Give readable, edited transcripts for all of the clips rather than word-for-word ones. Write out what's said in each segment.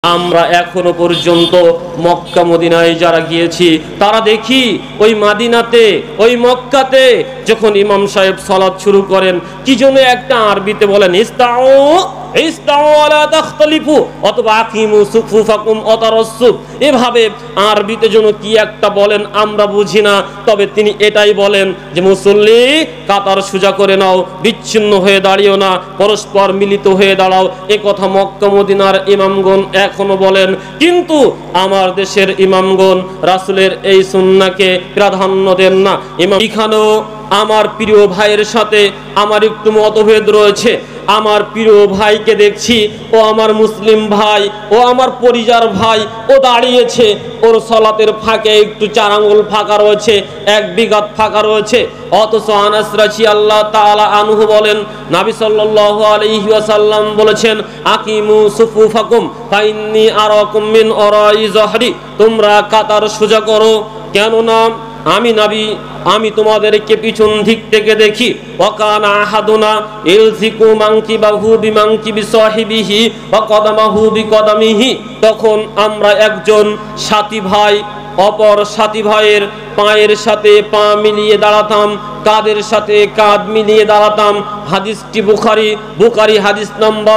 আমরা এখনো পর্যন্ত মক্কা মদিনায় যারা গিয়েছি তারা দেখি ওই মাদিনাতে ওই মক্কাতে যখন ইমাম সাহেব সালাত শুরু করেন কি জন্য একটা আরবিতে বলেন ইস্তাউ ইস্তাউ ওয়ালা তাখতালিফু অথবা আকিমু সুফুফাকুম ওয়াতারাসসুব, এভাবে আরবিতে যেন কি একটা বলেন আমরা বুঝি না, তবে তিনি এটাই বলেন যে মুসল্লি কাতার সোজা করে নাও, বিচ্ছিন্ন হয়ে দাঁড়িও না, পরস্পর মিলিত হয়ে দাঁড়াও। এ কথা মক্কা মদিনার ইমামগণ এখনো বলেন, কিন্তু আমার দেশের ইমামগণ রাসূলের এই সুন্নাহকে প্রাধান্য দেন না। ইমাম এখানেও আমার প্রিয় ভাইয়ের সাথে আমার একটু মতভেদ রয়েছে। আমার প্রিয় ভাইকে দেখছি ও আমার মুসলিম ভাই, ও আমার পরিজার ভাই, ও দাঁড়িয়েছে, ওর সালাতের ফাঁকে একটু 4 আঙ্গুল ফাঁকা রয়েছে, 1 বিঘাত ফাঁকা রয়েছে। অথচ আনাস রাদিয়াল্লাহু তাআলা আনহু বলেন নবী সাল্লাল্লাহু আলাইহি ওয়াসাল্লাম বলেছেন আকিমু সুফুফাকুম ফাইন্নী আরাকুম মিন ওরাই যহরি, তোমরা কাতার সোজা করো, কেননা আমি নবী আমি তোমাদেরকে পিছন দিক থেকে দেখি। ওয়াকানা আহাদুনা ইলজিকু মানকিবাহু বিমানকিবি সাহিবিহি ওয়া কদামাহু বিকদামিহি, তখন আমরা একজন সাথী ভাই অপর সাথী ভাইয়ের পায়ের সাথে পা মিলিয়ে দাঁড়াতাম, কাঁধের সাথে কাঁধ মিলিয়ে দাঁড়াতাম। হাদিসটি বুখারী হাদিস নম্বর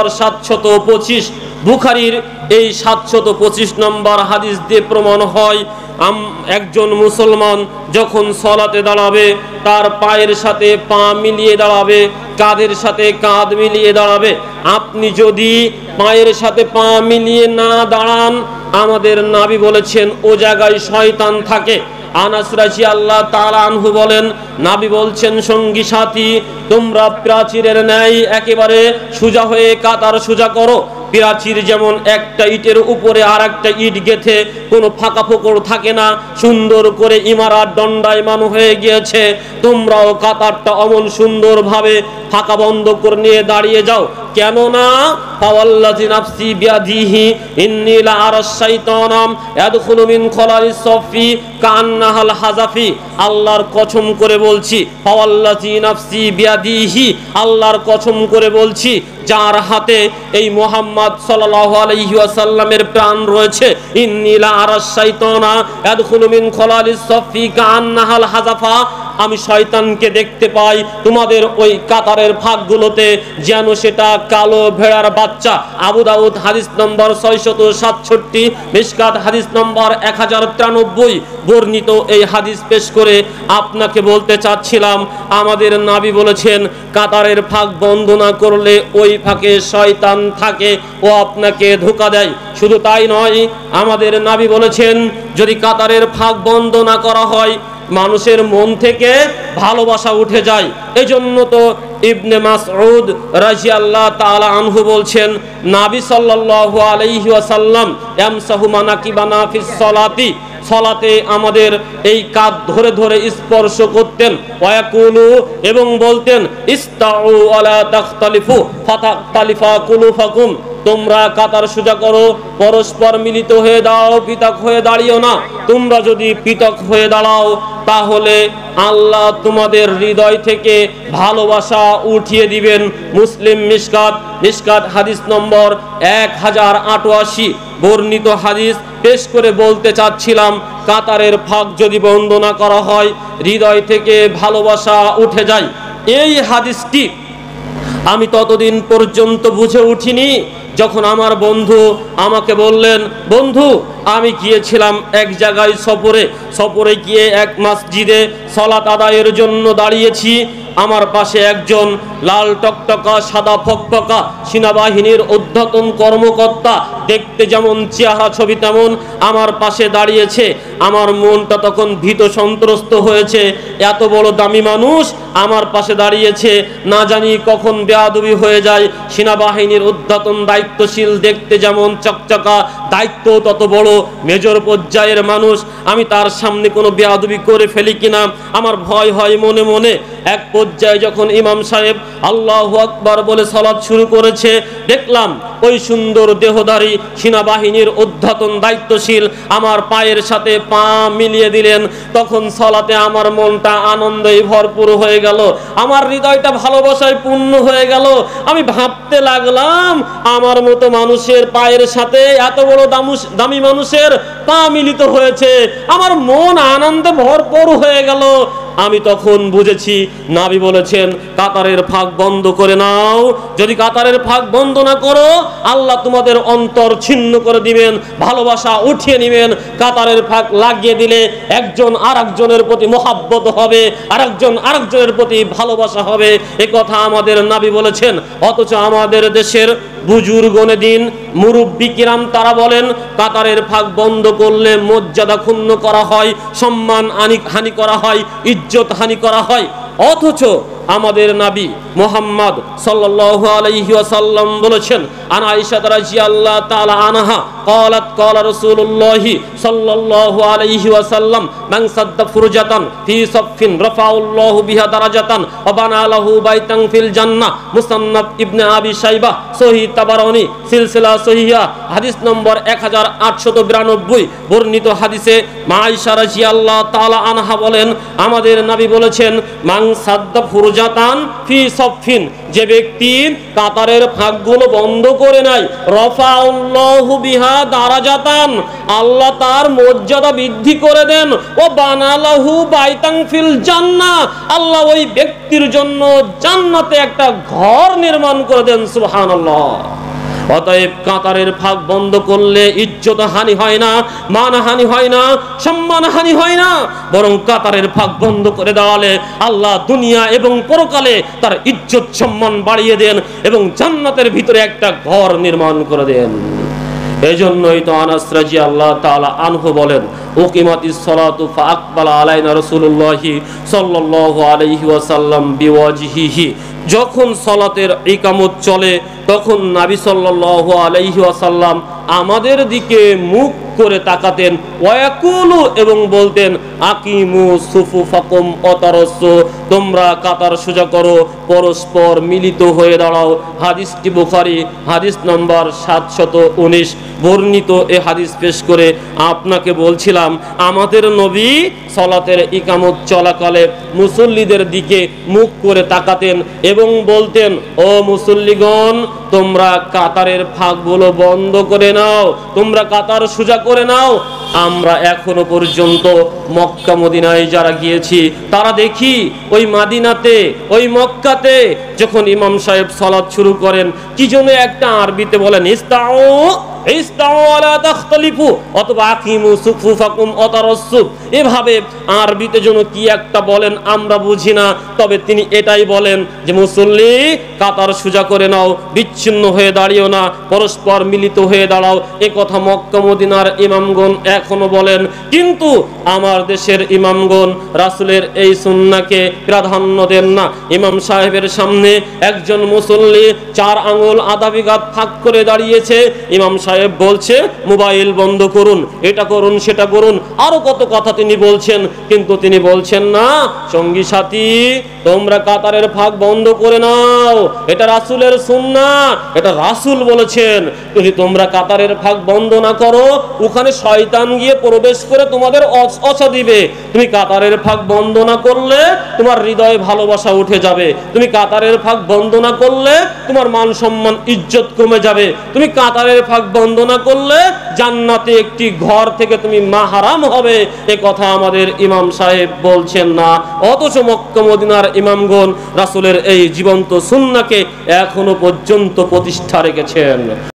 725। বুখারীর এই 725 নম্বর হাদিস দিয়ে প্রমাণ হয় একজন মুসলমান যখন সালাতে দাঁড়াবে তার পায়ের সাথে পা মিলিয়ে দাঁড়াবে, কাঁধের সাথে কাঁধ মিলিয়ে দাঁড়াবে। আপনি যদি পায়ের সাথে পা মিলিয়ে না দাঁড়ান, আমাদের নবী বলেছেন ও জায়গায় শয়তান থাকে। আনাস রাদিয়াল্লাহু তাআলা আনহু বলেন নবী বলছেন সঙ্গী সাথী তোমরা প্রাচীরের ন্যায় একেবারে সোজা হয়ে কাতার সোজা করো। প্রাচীর যেমন একটা ইটের উপরে আর একটা ইট গেথে কোনো ফাঁকা ফোকর থাকে না, সুন্দর করে ইমারত দণ্ডায়মান হয়ে গিয়েছে, তোমরাও কাতারটা অমন সুন্দরভাবে ফাঁকা বন্ধ করে নিয়ে দাঁড়িয়ে যাও। কেননা ফাওয়াল্লাযী নাফসি বিয়াদিহি ইন্নী লা আরাশ শাইতানাম ইয়াদখুলু মিন খলালিস সফি কান্নাহাল হাজাফি, আল্লাহর কসম করে বলছি, ফাওয়াল্লাযী নাফসি বিয়াদিহি, আল্লাহর কসম করে বলছি যার হাতে এই মুহাম্মদ সাল্লাল্লাহু আলাইহি ওয়াসাল্লামের প্রাণ রয়েছে, ইন্নী লা আরাশ শাইতানা ইয়াদখুলু মিন খলালিস সফি কান্নাহাল হাজাফা, আমি শয়তানকে দেখতে পাই তোমাদের ওই কাতারের ফাঁকগুলোতে যেন সেটা কালো ভেড়ার বাচ্চা। আবু দাউদ হাদিস নম্বর 667, মিশকাত হাদিস নম্বর 1093 বর্ণিত এই হাদিস পেশ করে আপনাকে বলতে চাচ্ছিলাম আমাদের নবী বলেছেন কাতারের ফাঁক বন্ধ না করলে ওই ফাঁকে শয়তান থাকে, ও আপনাকে ধোঁকা দেয়। শুধু তাই নয়, আমাদের নবী বলেছেন যদি কাতারের ফাঁক বন্ধ না করা হয় মানুষের মন থেকে ভালোবাসা উঠে যায়। এজন্য তো ইবনে মাসউদ রাদিয়াল্লাহু তাআলা আনহু বলছেন নবী সাল্লাল্লাহু আলাইহি ওয়াসাল্লাম ইয়ামসাহু মানাকিবানা ফিস সালাতি, সালাতে আমাদের এই কাঁধ ধরে ধরে স্পর্শ করতেন। ওয়ায়াকুলু, এবং বলতেন ইস্তাউ ওয়ালা তাখতালিফু ফাতাখতালিফা কুলুফাকুম, তোমরা কাতার সোজা করো, পরস্পর মিলিত হয়ে দাও, পৃথক হয়ে দাঁড়িও না। তোমরা যদি পৃথক হয়ে দাঁড়াও তাহলে আল্লাহ তোমাদের হৃদয় থেকে ভালোবাসা উঠিয়ে দিবেন। মুসলিম মিশকাত হাদিস নম্বর 1088 বর্ণিত হাদিস পেশ করে বলতে চাচ্ছিলাম কাতারের ফাঁক যদি বন্ধ না করা হয় হৃদয় থেকে ভালোবাসা উঠে যায়। এই হাদিসটি আমি ততদিন পর্যন্ত বুঝে উঠিনি যখন আমার বন্ধু আমাকে বললেন বন্ধু আমি গিয়েছিলাম এক জায়গায় সফরে গিয়ে এক মসজিদে সালাত আদায়ের জন্য দাঁড়িয়েছি, আমার পাশে একজন লাল টকটকা সাদা ফকফকা সেনাবাহিনীর ঊর্ধ্বতন কর্মকর্তা, দেখতে যেমন চেহারা ছবি তেমন আমার পাশে দাঁড়িয়েছে। আমার মনটা তখন ভীত সন্ত্রস্ত হয়েছে, এত বড় দামি মানুষ আমার পাশে দাঁড়িয়েছে, না জানি কখন বেয়াদবি হয়ে যায়। সেনাবাহিনীর ঊর্ধ্বতন দায়িত্বশীল, দেখতে যেমন চকচকা, দায়িত্ব তত বড়, মেজর পর্যায়ের মানুষ, আমি তার সামনে কোনো বেয়াদবি করে ফেলি কিনা আমার ভয় হয় মনে মনে। এক পর্যায়ে যখন ইমাম সাহেব আল্লাহু আকবার বলে সালাত শুরু করেছে, দেখলাম ওই সুন্দর দেহধারী সেনাবাহিনীর ঊর্ধ্বতন দায়িত্বশীল আমার পায়ের সাথে পা মিলিয়ে দিলেন। তখন সালাতে আমার মনটা আনন্দে ভরপুর হয়ে গেল, আমার হৃদয়টা ভালোবাসায় পূর্ণ হয়ে গেল। আমি ভাবতে লাগলাম, আমার মতো মানুষের পায়ের সাথে এত বড় দামি মানুষের পা মিলিত হয়েছে, আমার মন আনন্দে ভরপুর হয়ে গেল। আমি তখন বুঝেছি নবী বলেছেন কাতারের ফাঁক বন্ধ করে নাও, যদি কাতারের ফাঁক বন্ধ না করো আল্লাহ তোমাদের অন্তর ছিন্ন করে দিবেন, ভালোবাসা উঠিয়ে নেবেন। কাতারের ফাঁক লাগিয়ে দিলে একজন আরেকজনের প্রতি মহাব্বত হবে, আরেকজন আরেকজনের প্রতি ভালোবাসা হবে, এ কথা আমাদের নবী বলেছেন। অথচ আমাদের দেশের বুজুর্গনে দিন মুরব্বী কিরাম তারা বলেন কাতারের ফাঁক বন্ধ করলে মর্যাদা ক্ষুণ্ণ করা হয়, সম্মান হানি করা হয়, ইজ্জত হানি করা হয়। অথচ আমাদের নবী মুহাম্মদ সাল্লাল্লাহু আলাইহি ওয়াসাল্লাম বলেছেন, আনা আয়েশা রাদিয়াল্লাহু তাআলা আনহা قالت قال رسول الله صلى الله عليه وسلم من سد فرجة في صف رفع الله بها درجة وبنى له بيتا في الجنة। মুসান্নাফ ইবনে আবি শাইবা, সহিহ তাবারানী, সিলসিলা সহিহা, হাদিস নম্বর 1892। বর্ণিত হাদিসে মা আয়েশা রাদিয়াল্লাহু তাআলা আনহা বলেন, আমাদের নবী বলেছেন মান সাদ্দা ফুরজাতান ফি সফিন, যে ব্যক্তি কাতারের ফাঁকগুলো বন্ধ করে নেয়, রাফাউল্লাহু বিহা দারাজাতান, আল্লাহ তার মর্যাদা বৃদ্ধি করে দেন, ও বানালাহু বাইতান ফিল জান্নাহ, আল্লাহ ওই ব্যক্তির জন্য জান্নাতে একটা ঘর নির্মাণ করে দেন। সুবহানাল্লাহ। অতএব কাতারের ফাঁক বন্ধ করলে ইজ্জত হানি হয় না, মানহানি হয় না, সম্মানহানি হয় না, বরং কাতারের ফাঁক বন্ধ করে দেওয়ালে আল্লাহ দুনিয়া এবং পরকালে তার ইজ্জত সম্মান বাড়িয়ে দেন এবং জান্নাতের ভিতরে একটা ঘর নির্মাণ করে দেন। এজন্যই তো আনাস রাদিয়াল্লাহু তাআলা আনহু বলেন, উকিমাতিস সালাতু ফাআকবালা আলাইনা রাসূলুল্লাহি সাল্লাল্লাহু আলাইহি ওয়াসাল্লাম বিওয়াজহিহি, যখন সালাতের ইকামত চলে তখন নবী সাল্লাল্লাহু আলাইহি ওয়াসাল্লাম আমাদের দিকে মুখ করে তাকাতেন, ওয়াকুলু, এবং বলতেন আকিমু সুফুফাকুম ওয়াতারাসসু, তোমরা কাতার সোজা করো, পরস্পর মিলিত হয়ে দাঁড়াও। হাদিসটি বুখারী, হাদিস নম্বর 719। বর্ণিত এ হাদিস পেশ করে আপনাকে বলছিলাম আমাদের নবী সালাতের ইকামত চলাকালে মুসল্লিদের দিকে মুখ করে তাকাতেন এবং বলতেন, ও মুসল্লিগণ, তোমরা কাতারের ফাঁকগুলো বন্ধ করে নাও, তোমরা কাতার সোজা করে নাও। আমরা এখনো পর্যন্ত মক্কা মদিনায় যারা গিয়েছি তারা দেখি ওই মাদিনাতে, ওই মক্কাতে যখন ইমাম সাহেব সালাত শুরু করেন কি জন্য একটা আরবিতে বলেন ইস্তাউ ইস্তাউ ওয়ালা তাখতালিফু অথবা আকিমু সুফুফাকুম ওয়াতারাসসু, এভাবে আরবিতে যেন কি একটা বলেন আমরা বুঝি না, তবে তিনি এটাই বলেন যে মুসল্লি কাতার সোজা করে নাও, বিচ্ছিন্ন হয়ে দাঁড়িও না, পরস্পর মিলিত হয়ে দাঁড়াও। এ কথা মক্কা মদিনার ইমামগণ এখনো বলেন, কিন্তু আমার দেশের ইমামগণ রাসূলের এই সুন্নাহকে প্রাধান্য দেন না। ইমাম সাহেবের সামনে একজন মুসল্লি 4 আঙ্গুল আধা বিঘা ফাঁক করে দাঁড়িয়েছে, ইমাম সাহেব বলছে মোবাইল বন্ধ করুন, এটা করুন, সেটা করুন, আরো কত কথা তিনি বলছেন, কিন্তু তিনি বলছেন না সঙ্গী সাথী তোমরা কাতারের ফাঁক বন্ধ করে নাও, এটা রাসূলের সুন্নাহ, এটা রাসূল বলেছেন। যদি তোমরা কাতারের ফাঁক বন্ধ না করো ওখানে শয়তান গিয়ে প্রবেশ করে তোমাদের অসা দিবে। তুমি কাতারের ফাঁক বন্ধ না করলে তোমার হৃদয়ে ভালোবাসা উঠে যাবে, তুমি কাতারের ফাঁক বন্ধ না করলে তোমার মান সম্মান ইজ্জত কমে যাবে, তুমি কাতারের ফাঁক বন্ধ না করলে জান্নাতে একটি ঘর থেকে তুমি মাহরাম হবে। এ কথা আমাদের ইমাম সাহেব বলছেন না, অথচ মক্কা মদিনার ইমামগণ রাসূলের এই জীবন্ত সুন্নাহকে এখনো পর্যন্ত প্রতিষ্ঠা রেখেছেন।